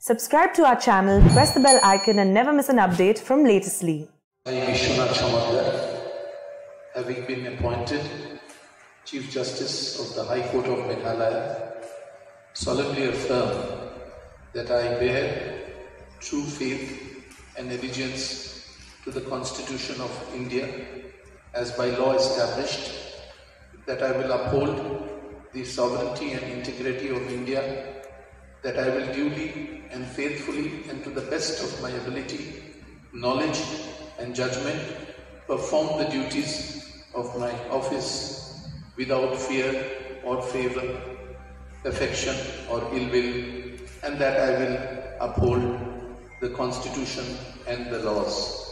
Subscribe to our channel, press the bell icon and never miss an update from Latestly. I, Biswanath Somadder, having been appointed Chief Justice of the High Court of Meghalaya, solemnly affirm that I bear true faith and allegiance to the Constitution of India as by law established, that I will uphold the sovereignty and integrity of India, that I will duly and faithfully and to the best of my ability, knowledge and judgment perform the duties of my office without fear or favour, affection or ill will, and that I will uphold the Constitution and the laws.